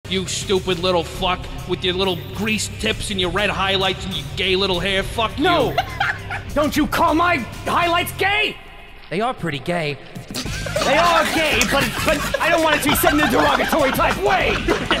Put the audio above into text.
You stupid little fuck with your little greased tips and your red highlights and your gay little hair. Fuck you. No! Don't you call my highlights gay! They are pretty gay. They are gay, but I don't want it to be said in a derogatory type way!